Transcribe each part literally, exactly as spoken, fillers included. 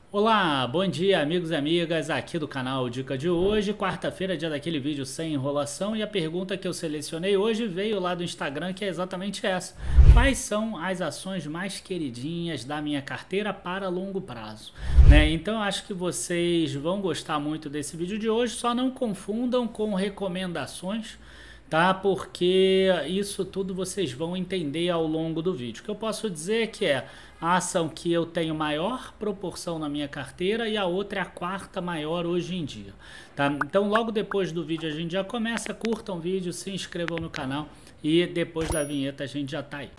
Olá, bom dia amigos e amigas aqui do canal Dica de hoje, quarta-feira, dia daquele vídeo sem enrolação, e a pergunta que eu selecionei hoje veio lá do Instagram, que é exatamente essa: quais são as ações mais queridinhas da minha carteira para longo prazo? Né? Então eu acho que vocês vão gostar muito desse vídeo de hoje, só não confundam com recomendações, tá? Porque isso tudo vocês vão entender ao longo do vídeo. O que eu posso dizer é que é a ação que eu tenho maior proporção na minha carteira e a outra é a quarta maior hoje em dia, tá? Então logo depois do vídeo a gente já começa, curtam o vídeo, se inscrevam no canal e depois da vinheta a gente já tá aí.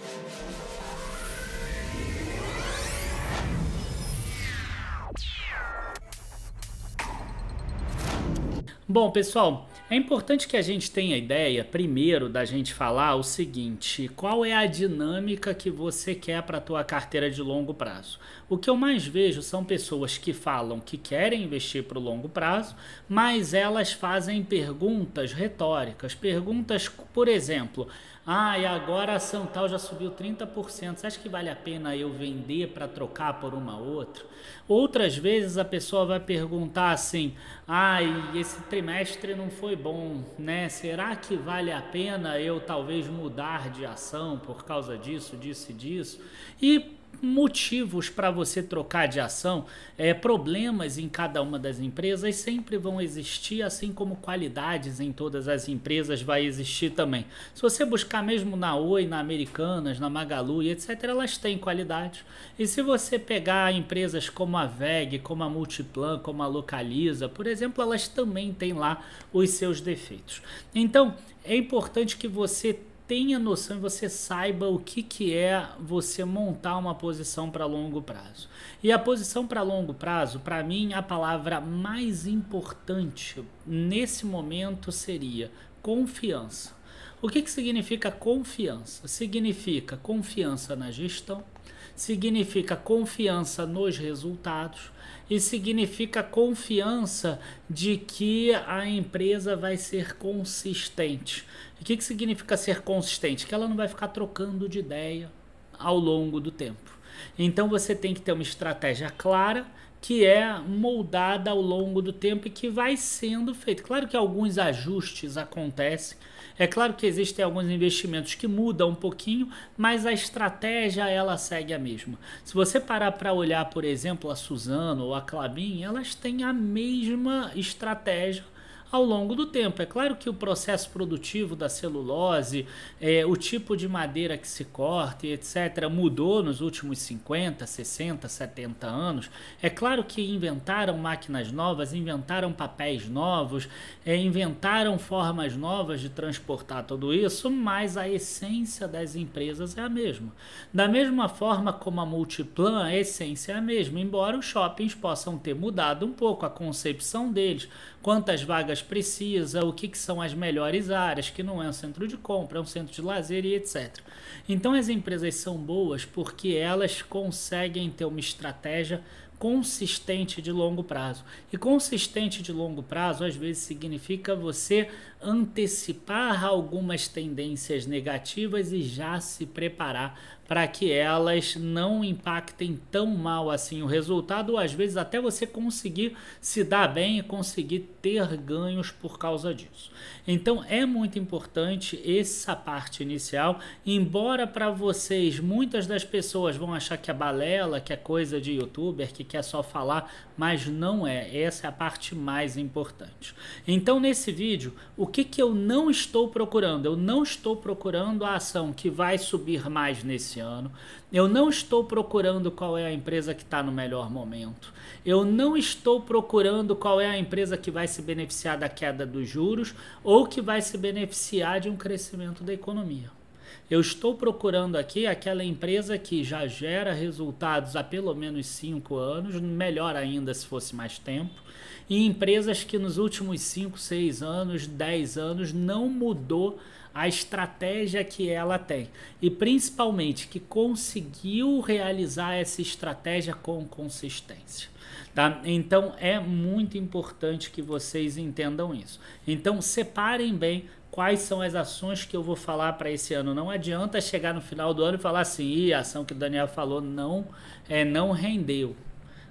Bom, pessoal, é importante que a gente tenha ideia, primeiro, da gente falar o seguinte: qual é a dinâmica que você quer para a tua carteira de longo prazo? O que eu mais vejo são pessoas que falam que querem investir para o longo prazo, mas elas fazem perguntas retóricas, perguntas, por exemplo: ah, e agora a ação tal já subiu trinta por cento, você acha que vale a pena eu vender para trocar por uma outra? Outras vezes a pessoa vai perguntar assim: ah, e esse trimestre não foi bom, né? Será que vale a pena eu talvez mudar de ação por causa disso, disso e disso? E motivos para você trocar de ação, é, problemas em cada uma das empresas sempre vão existir, assim como qualidades em todas as empresas vai existir também. Se você buscar mesmo na Oi, na Americanas, na Magalu e etcétera, elas têm qualidade. E se você pegar empresas como a V E G, como a Multiplan, como a Localiza, por exemplo, elas também têm lá os seus defeitos. Então, é importante que você tenha noção e você saiba o que, que é você montar uma posição para longo prazo. E a posição para longo prazo, para mim, a palavra mais importante nesse momento seria confiança. O que, que significa confiança? Significa confiança na gestão, significa confiança nos resultados e significa confiança de que a empresa vai ser consistente. O que, que significa ser consistente? Que ela não vai ficar trocando de ideia ao longo do tempo. Então você tem que ter uma estratégia clara, que é moldada ao longo do tempo e que vai sendo feita. Claro que alguns ajustes acontecem, é claro que existem alguns investimentos que mudam um pouquinho, mas a estratégia ela segue a mesma. Se você parar para olhar, por exemplo, a Suzano ou a Klabin, elas têm a mesma estratégia ao longo do tempo. É claro que o processo produtivo da celulose, é, o tipo de madeira que se corta e etcétera mudou nos últimos cinquenta, sessenta, setenta anos. É claro que inventaram máquinas novas, inventaram papéis novos, é, inventaram formas novas de transportar tudo isso, mas a essência das empresas é a mesma. Da mesma forma como a Multiplan, a essência é a mesma, embora os shoppings possam ter mudado um pouco a concepção deles, quantas vagas precisa, o que, que são as melhores áreas, que não é um centro de compra, é um centro de lazer e etcétera. Então as empresas são boas porque elas conseguem ter uma estratégia consistente de longo prazo. E consistente de longo prazo às vezes significa você antecipar algumas tendências negativas e já se preparar para que elas não impactem tão mal assim o resultado, ou às vezes até você conseguir se dar bem e conseguir ter ganhos por causa disso. Então é muito importante essa parte inicial, embora para vocês muitas das pessoas vão achar que é balela, que é coisa de youtuber, que quer só falar, mas não é. Essa é a parte mais importante. Então nesse vídeo, o que, que eu não estou procurando? Eu não estou procurando a ação que vai subir mais nesse ano. Eu não estou procurando qual é a empresa que está no melhor momento. Eu não estou procurando qual é a empresa que vai se beneficiar da queda dos juros ou que vai se beneficiar de um crescimento da economia. Eu estou procurando aqui aquela empresa que já gera resultados há pelo menos cinco anos, melhor ainda se fosse mais tempo, e empresas que nos últimos cinco, seis anos, dez anos não mudou a estratégia que ela tem e principalmente que conseguiu realizar essa estratégia com consistência. Tá? Então é muito importante que vocês entendam isso. Então separem bem quais são as ações que eu vou falar para esse ano. Não adianta chegar no final do ano e falar assim: Ih, a ação que o Daniel falou não, é, não rendeu.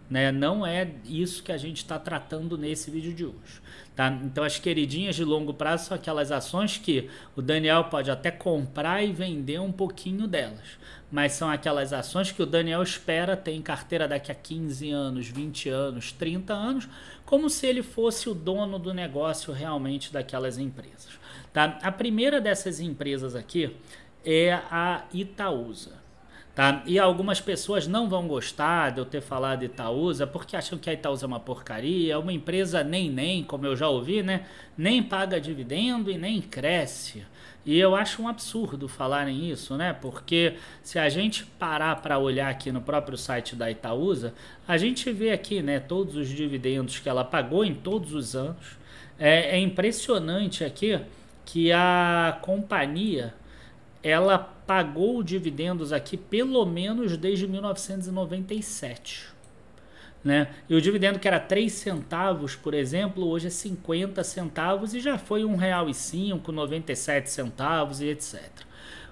né? Não é isso que a gente está tratando nesse vídeo de hoje, tá? Então as queridinhas de longo prazo são aquelas ações que o Daniel pode até comprar e vender um pouquinho delas, mas são aquelas ações que o Daniel espera ter em carteira daqui a quinze anos, vinte anos, trinta anos, como se ele fosse o dono do negócio realmente daquelas empresas, tá? A primeira dessas empresas aqui é a Itaúsa. Tá? E algumas pessoas não vão gostar de eu ter falado de Itaúsa porque acham que a Itaúsa é uma porcaria, é uma empresa nem nem, como eu já ouvi, né? Nem paga dividendo e nem cresce. E eu acho um absurdo falarem isso, né? Porque se a gente parar para olhar aqui no próprio site da Itaúsa, a gente vê aqui, né, todos os dividendos que ela pagou em todos os anos. É, é impressionante aqui que a companhia ela pagou dividendos aqui pelo menos desde mil novecentos e noventa e sete, né? E o dividendo que era três centavos, por exemplo, hoje é cinquenta centavos e já foi um real e cinco, noventa e sete centavos e etcétera.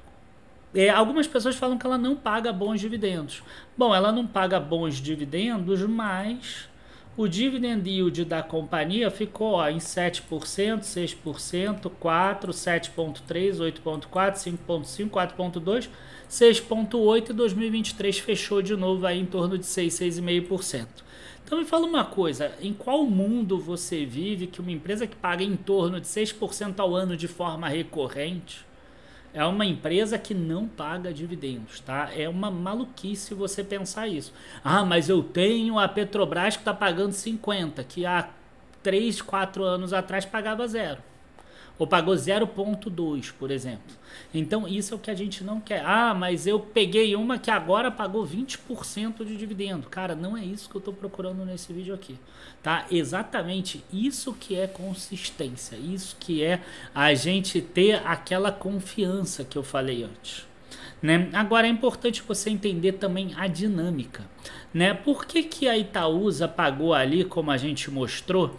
É, algumas pessoas falam que ela não paga bons dividendos. Bom, ela não paga bons dividendos, mas o dividend yield da companhia ficou ó, em sete por cento, seis por cento, quatro por cento, sete vírgula três por cento, oito vírgula quatro por cento, cinco vírgula cinco por cento, quatro vírgula dois por cento, seis vírgula oito por cento e dois mil e vinte e três fechou de novo aí em torno de seis, seis vírgula cinco por cento. Então me fala uma coisa, em qual mundo você vive que uma empresa que paga em torno de seis por cento ao ano de forma recorrente é uma empresa que não paga dividendos, tá? É uma maluquice você pensar isso. Ah, mas eu tenho a Petrobras que está pagando cinquenta, que há três, quatro anos atrás pagava zero. Ou pagou zero vírgula dois, por exemplo. Então isso é o que a gente não quer. Ah, mas eu peguei uma que agora pagou vinte por cento de dividendo. Cara, não é isso que eu estou procurando nesse vídeo aqui, tá? Exatamente isso que é consistência, isso que é a gente ter aquela confiança que eu falei antes, né? Agora é importante você entender também a dinâmica, né? Por que que a Itaúsa pagou ali, como a gente mostrou,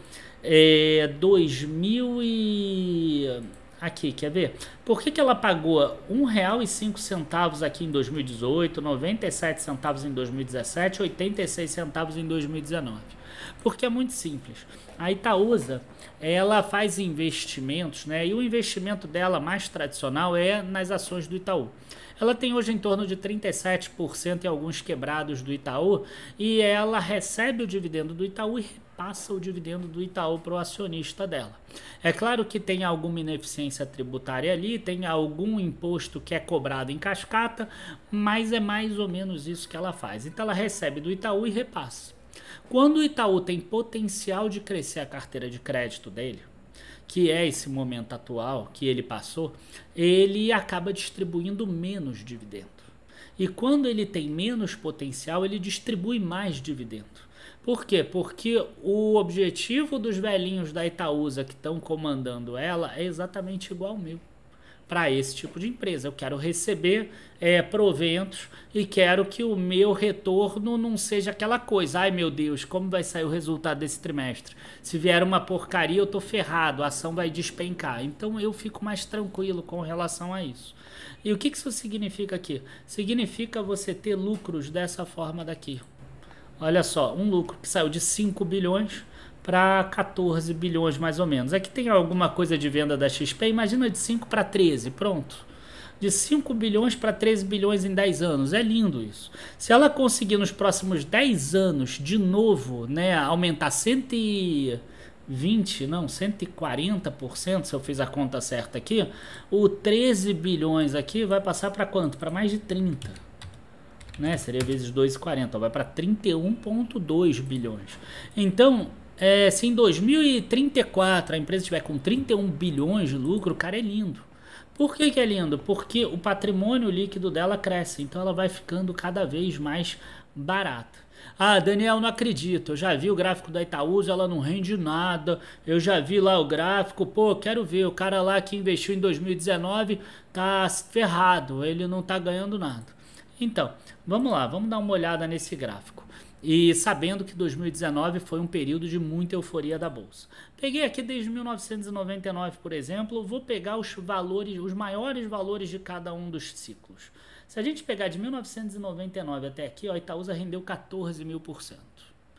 é, dois mil e... Aqui, quer ver? Por que que ela pagou um real e cinco centavos aqui em dois mil e dezoito, noventa e sete centavos em dois mil e dezessete, oitenta e seis centavos em dois mil e dezenove? Porque é muito simples. A Itaúsa, ela faz investimentos, né? E o investimento dela mais tradicional é nas ações do Itaú. Ela tem hoje em torno de trinta e sete por cento em alguns quebrados do Itaú e ela recebe o dividendo do Itaú e passa o dividendo do Itaú para o acionista dela. É claro que tem alguma ineficiência tributária ali, tem algum imposto que é cobrado em cascata, mas é mais ou menos isso que ela faz. Então ela recebe do Itaú e repassa. Quando o Itaú tem potencial de crescer a carteira de crédito dele, que é esse momento atual que ele passou, ele acaba distribuindo menos dividendo. E quando ele tem menos potencial, ele distribui mais dividendo. Por quê? Porque o objetivo dos velhinhos da Itaúsa que estão comandando ela é exatamente igual ao meu. Para esse tipo de empresa, eu quero receber é, proventos e quero que o meu retorno não seja aquela coisa. Ai meu Deus, como vai sair o resultado desse trimestre? Se vier uma porcaria eu tô ferrado, a ação vai despencar. Então eu fico mais tranquilo com relação a isso. E o que isso significa aqui? Significa você ter lucros dessa forma daqui. Olha só, um lucro que saiu de cinco bilhões para quatorze bilhões mais ou menos. Aqui tem alguma coisa de venda da X P, imagina de cinco para treze, pronto. De cinco bilhões para treze bilhões em dez anos, é lindo isso. Se ela conseguir nos próximos dez anos, de novo, né, aumentar cento e vinte, não, cento e quarenta por cento, se eu fiz a conta certa aqui, o treze bilhões aqui vai passar para quanto? Para mais de trinta. Né? Seria vezes dois vírgula quarenta, vai para trinta e um vírgula dois bilhões. Então, é, se em dois mil e trinta e quatro a empresa estiver com trinta e um bilhões de lucro, o cara é lindo. Por que que é lindo? Porque o patrimônio líquido dela cresce, então ela vai ficando cada vez mais barata. Ah, Daniel, não acredito, eu já vi o gráfico da Itaúsa, ela não rende nada, eu já vi lá o gráfico, pô, quero ver, o cara lá que investiu em dois mil e dezenove tá ferrado, ele não tá ganhando nada. Então, vamos lá, vamos dar uma olhada nesse gráfico. E sabendo que dois mil e dezenove foi um período de muita euforia da Bolsa. Peguei aqui desde mil novecentos e noventa e nove, por exemplo, vou pegar os valores, os maiores valores de cada um dos ciclos. Se a gente pegar de mil novecentos e noventa e nove até aqui, ó, a Itaúsa rendeu quatorze mil por cento.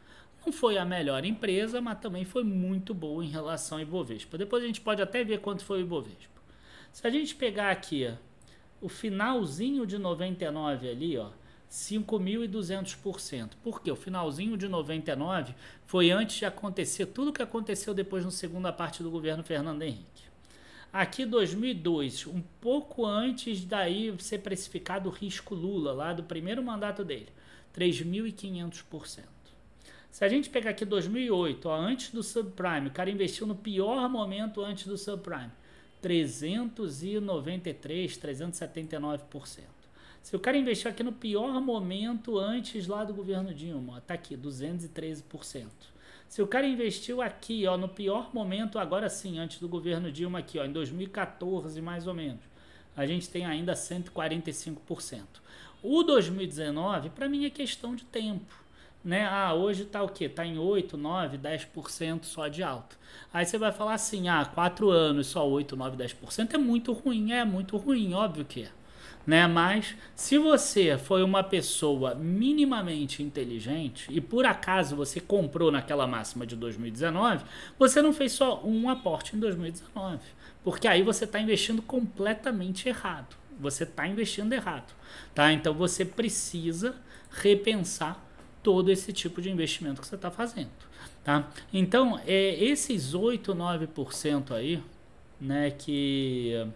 Não foi a melhor empresa, mas também foi muito boa em relação ao Ibovespa. Depois a gente pode até ver quanto foi o Ibovespa. Se a gente pegar aqui ó, o finalzinho de noventa e nove ali, ó, cinco mil e duzentos por cento. Por quê? O finalzinho de noventa e nove foi antes de acontecer tudo o que aconteceu depois na segunda parte do governo Fernando Henrique. Aqui dois mil e dois, um pouco antes daí ser precificado o risco Lula, lá do primeiro mandato dele, três mil e quinhentos por cento. Se a gente pegar aqui dois mil e oito, ó, antes do subprime, o cara investiu no pior momento antes do subprime, trezentos e noventa e três, trezentos e setenta e nove por cento. Se o cara investiu aqui no pior momento antes lá do governo Dilma, ó, tá aqui, duzentos e treze por cento. Se o cara investiu aqui, ó, no pior momento, agora sim, antes do governo Dilma aqui, ó, em dois mil e quatorze mais ou menos, a gente tem ainda cento e quarenta e cinco por cento. O dois mil e dezenove, para mim, é questão de tempo. Né? Ah, hoje está o quê? Está em oito, nove, dez por cento só de alta. Aí você vai falar assim, ah, quatro anos, só oito, nove, dez por cento é muito ruim. É muito ruim, óbvio que é. Né? Mas se você foi uma pessoa minimamente inteligente e por acaso você comprou naquela máxima de dois mil e dezenove, você não fez só um aporte em dois mil e dezenove, porque aí você está investindo completamente errado. Você está investindo errado. Tá? Então você precisa repensar todo esse tipo de investimento que você está fazendo. Tá? Então, é, esses oito, nove por cento aí, né, que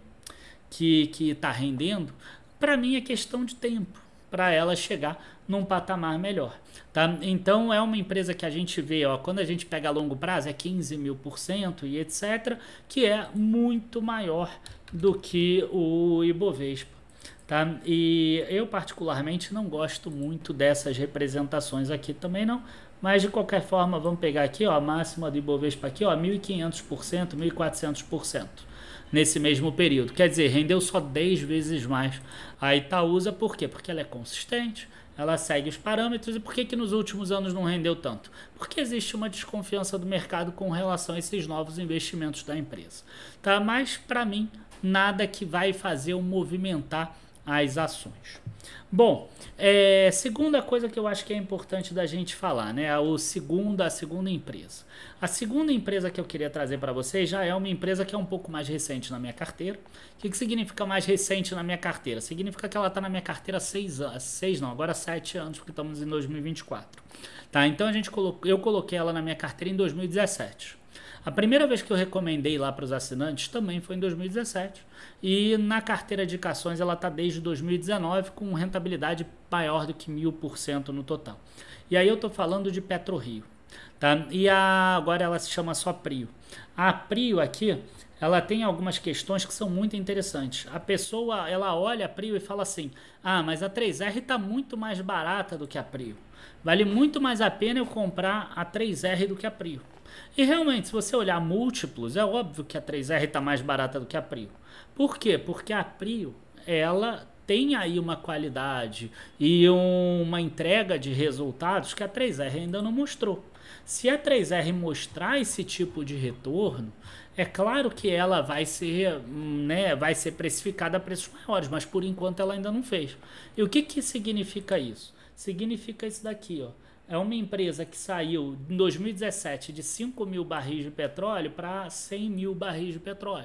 que que está rendendo, para mim é questão de tempo para ela chegar num patamar melhor. Tá? Então, é uma empresa que a gente vê, ó, quando a gente pega a longo prazo, é quinze mil por cento e etcétera, que é muito maior do que o Ibovespa. Tá? E eu particularmente não gosto muito dessas representações aqui também não, mas de qualquer forma vamos pegar aqui ó, a máxima do Ibovespa aqui, ó, mil e quinhentos por cento, mil e quatrocentos por cento nesse mesmo período, quer dizer, rendeu só dez vezes mais a Itaúsa. Por quê? Porque ela é consistente, ela segue os parâmetros. E por que que nos últimos anos não rendeu tanto? Porque existe uma desconfiança do mercado com relação a esses novos investimentos da empresa. Tá? Mas para mim nada que vai fazer eu movimentar as ações. Bom, é, segunda coisa que eu acho que é importante da gente falar, né? O segunda, a segunda empresa. A segunda empresa que eu queria trazer para vocês já é uma empresa que é um pouco mais recente na minha carteira. O que, que significa mais recente na minha carteira? Significa que ela está na minha carteira há seis anos, seis não, agora sete anos, porque estamos em dois mil e vinte e quatro. Tá? Então a gente colocou, eu coloquei ela na minha carteira em dois mil e dezessete. A primeira vez que eu recomendei lá para os assinantes também foi em dois mil e dezessete. E na carteira de ações ela está desde dois mil e dezenove com rentabilidade maior do que mil por cento no total. E aí eu estou falando de PetroRio. Tá? E a, agora ela se chama só Prio. A Prio aqui, ela tem algumas questões que são muito interessantes. A pessoa, ela olha a Prio e fala assim, ah, mas a três R está muito mais barata do que a Prio. Vale muito mais a pena eu comprar a três R do que a Prio. E realmente, se você olhar múltiplos, é óbvio que a três R está mais barata do que a Prio. Por quê? Porque a Prio, ela tem aí uma qualidade e um, uma entrega de resultados que a três R ainda não mostrou. Se a três R mostrar esse tipo de retorno, é claro que ela vai ser, né, vai ser precificada a preços maiores, mas por enquanto ela ainda não fez. E o que, que significa isso? Significa isso daqui, ó. É uma empresa que saiu em dois mil e dezessete de cinco mil barris de petróleo para cem mil barris de petróleo.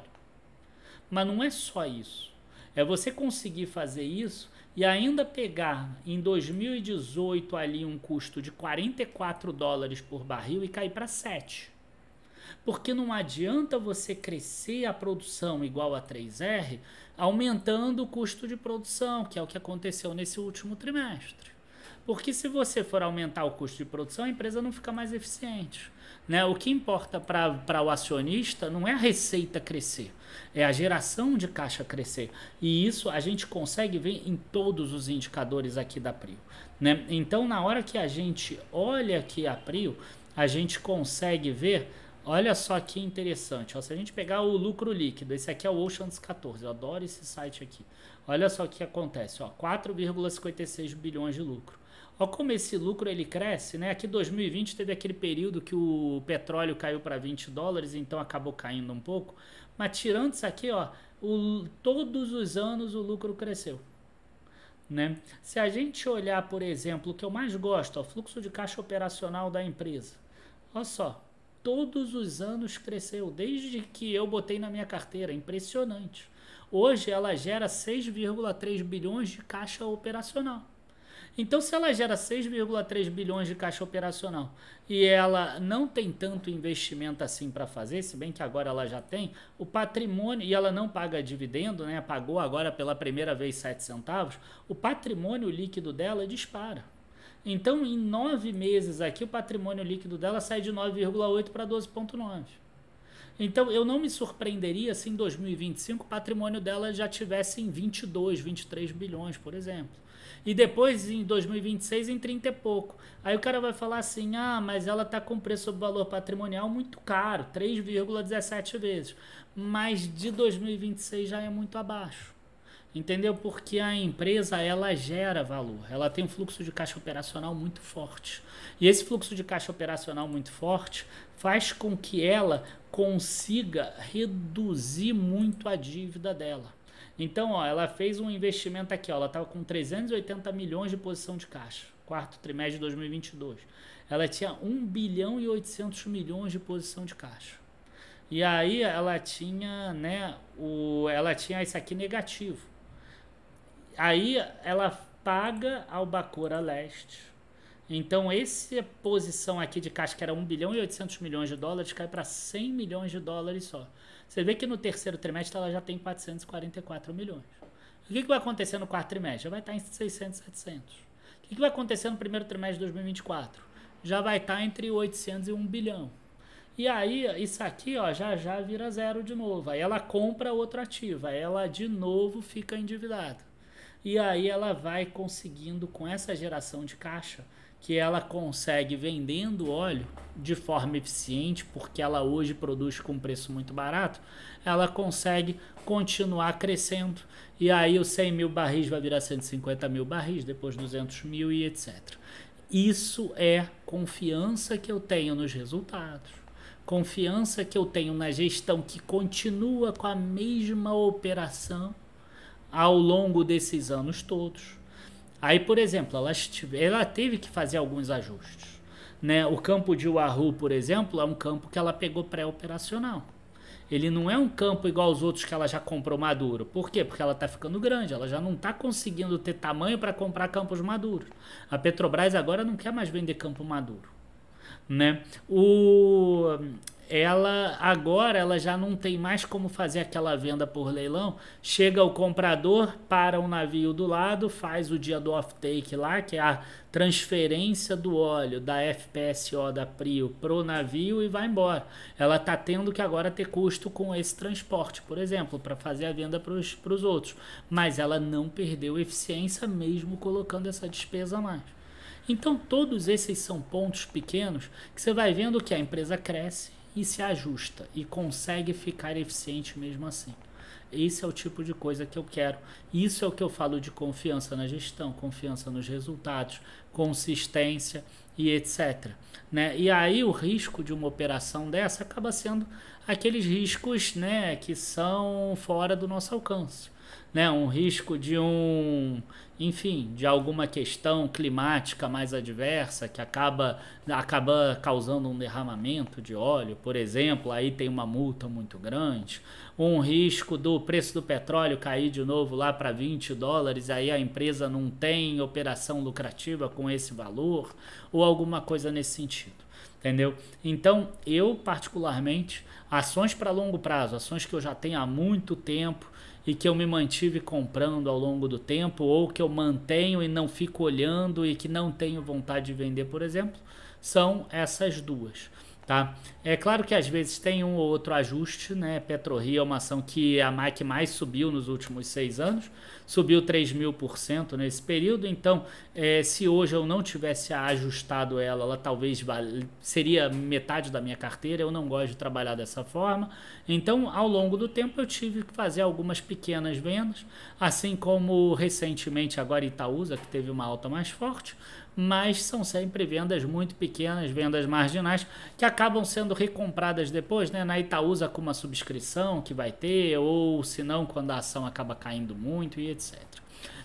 Mas não é só isso. É você conseguir fazer isso e ainda pegar em dois mil e dezoito ali um custo de quarenta e quatro dólares por barril e cair para sete. Porque não adianta você crescer a produção igual a três R aumentando o custo de produção, que é o que aconteceu nesse último trimestre. Porque se você for aumentar o custo de produção, a empresa não fica mais eficiente. Né? O que importa para o acionista não é a receita crescer, é a geração de caixa crescer. E isso a gente consegue ver em todos os indicadores aqui da Prio. Né? Então, na hora que a gente olha aqui a Prio, a gente consegue ver, olha só que interessante, ó, se a gente pegar o lucro líquido, esse aqui é o Oceans quatorze, eu adoro esse site aqui. Olha só o que acontece, quatro vírgula cinquenta e seis bilhões de lucro. Olha como esse lucro ele cresce, né? Aqui em dois mil e vinte teve aquele período que o petróleo caiu para vinte dólares, então acabou caindo um pouco. Mas tirando isso aqui, ó, o, todos os anos o lucro cresceu. né? Se a gente olhar, por exemplo, o que eu mais gosto, o fluxo de caixa operacional da empresa. Olha só, todos os anos cresceu, desde que eu botei na minha carteira, impressionante. Hoje ela gera seis vírgula três bilhões de caixa operacional. Então, se ela gera seis vírgula três bilhões de caixa operacional e ela não tem tanto investimento assim para fazer, se bem que agora ela já tem, o patrimônio, e ela não paga dividendo, né? Pagou agora pela primeira vez sete centavos, o patrimônio líquido dela dispara. Então, em nove meses aqui, o patrimônio líquido dela sai de nove vírgula oito para doze vírgula nove. Então, eu não me surpreenderia se em dois mil e vinte e cinco o patrimônio dela já tivesse em vinte e dois, vinte e três bilhões, por exemplo. E depois, em dois mil e vinte e seis, em trinta e pouco. Aí o cara vai falar assim, ah, mas ela está com preço sobre valor patrimonial muito caro, três vírgula dezessete vezes. Mas de dois mil e vinte e seis já é muito abaixo. Entendeu? Porque a empresa, ela gera valor. Ela tem um fluxo de caixa operacional muito forte. E esse fluxo de caixa operacional muito forte faz com que ela consiga reduzir muito a dívida dela. Então, ó, ela fez um investimento aqui, ó, ela estava com trezentos e oitenta milhões de posição de caixa, quarto trimestre de dois mil e vinte e dois. Ela tinha um bilhão e oitocentos milhões de posição de caixa. E aí ela tinha, né, o, ela tinha isso aqui negativo. Aí ela paga ao Albacora Leste. Então, essa posição aqui de caixa, que era um bilhão e oitocentos milhões de dólares, cai para cem milhões de dólares só. Você vê que no terceiro trimestre ela já tem quatrocentos e quarenta e quatro milhões. O que, que vai acontecer no quarto trimestre? Já vai estar em seiscentos, setecentos. O que, que vai acontecer no primeiro trimestre de dois mil e vinte e quatro? Já vai estar entre oitocentos e um bilhão. E aí, isso aqui, ó, já já vira zero de novo. Aí ela compra outro ativo, aí ela de novo fica endividada. E aí ela vai conseguindo, com essa geração de caixa, que ela consegue vendendo óleo de forma eficiente, porque ela hoje produz com preço muito barato, ela consegue continuar crescendo. E aí os cem mil barris vai virar cento e cinquenta mil barris, depois duzentos mil e etcétera. Isso é confiança que eu tenho nos resultados. Confiança que eu tenho na gestão que continua com a mesma operação ao longo desses anos todos. Aí, por exemplo, ela, ela teve que fazer alguns ajustes, né? O campo de Wahoo, por exemplo, é um campo que ela pegou pré-operacional. Ele não é um campo igual aos outros que ela já comprou maduro. Por quê? Porque ela está ficando grande, ela já não está conseguindo ter tamanho para comprar campos maduros. A Petrobras agora não quer mais vender campo maduro, né? O... ela agora ela já não tem mais como fazer aquela venda por leilão. Chega o comprador, para o navio do lado, faz o dia do off-take lá, que é a transferência do óleo da F P S O da Prio pro navio e vai embora. Ela está tendo que agora ter custo com esse transporte, por exemplo, para fazer a venda para os outros. Mas ela não perdeu eficiência mesmo colocando essa despesa a mais. Então todos esses são pontos pequenos que você vai vendo que a empresa cresce e se ajusta e consegue ficar eficiente mesmo assim. Esse é o tipo de coisa que eu quero. Isso é o que eu falo de confiança na gestão, confiança nos resultados, consistência e etcétera. Né? E aí o risco de uma operação dessa acaba sendo aqueles riscos, né, que são fora do nosso alcance. Né? Um risco de um, enfim, de alguma questão climática mais adversa que acaba, acaba causando um derramamento de óleo, por exemplo, aí tem uma multa muito grande. Um risco do preço do petróleo cair de novo lá para vinte dólares, aí a empresa não tem operação lucrativa com esse valor, ou alguma coisa nesse sentido. Entendeu? Então, eu particularmente, ações para longo prazo, ações que eu já tenho há muito tempo e que eu me mantive comprando ao longo do tempo, ou que eu mantenho e não fico olhando e que não tenho vontade de vender, por exemplo, são essas duas. Tá? É claro que às vezes tem um ou outro ajuste, né? PetroRio é uma ação que a M A C mais subiu nos últimos seis anos, subiu três mil por cento nesse período, então é, se hoje eu não tivesse ajustado ela, ela talvez seria metade da minha carteira. Eu não gosto de trabalhar dessa forma, então ao longo do tempo eu tive que fazer algumas pequenas vendas, assim como recentemente agora Itaúsa, que teve uma alta mais forte, mas são sempre vendas muito pequenas, vendas marginais, que acabam sendo recompradas depois, né? Na Itaúsa com uma subscrição que vai ter, ou se não, quando a ação acaba caindo muito e etcétera.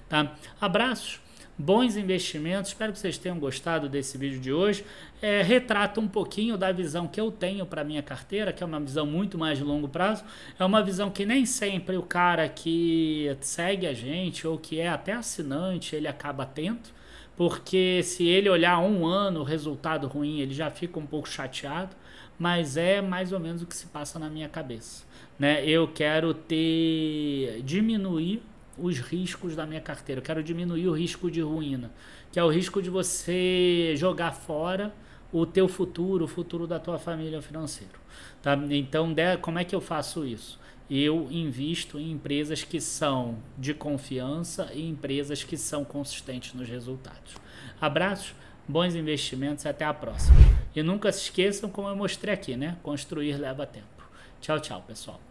tá? Abraços, bons investimentos, espero que vocês tenham gostado desse vídeo de hoje. É, retrata um pouquinho da visão que eu tenho para minha carteira, que é uma visão muito mais de longo prazo. É uma visão que nem sempre o cara que segue a gente ou que é até assinante, ele acaba atento, porque se ele olhar um ano o resultado ruim, ele já fica um pouco chateado, mas é mais ou menos o que se passa na minha cabeça, né? Eu quero ter, diminuir os riscos da minha carteira, eu quero diminuir o risco de ruína, que é o risco de você jogar fora o teu futuro, o futuro da tua família financeiro, tá? Então, como é que eu faço isso? Eu invisto em empresas que são de confiança e empresas que são consistentes nos resultados. Abraços, bons investimentos e até a próxima. E nunca se esqueçam, como eu mostrei aqui, né? Construir leva tempo. Tchau, tchau, pessoal.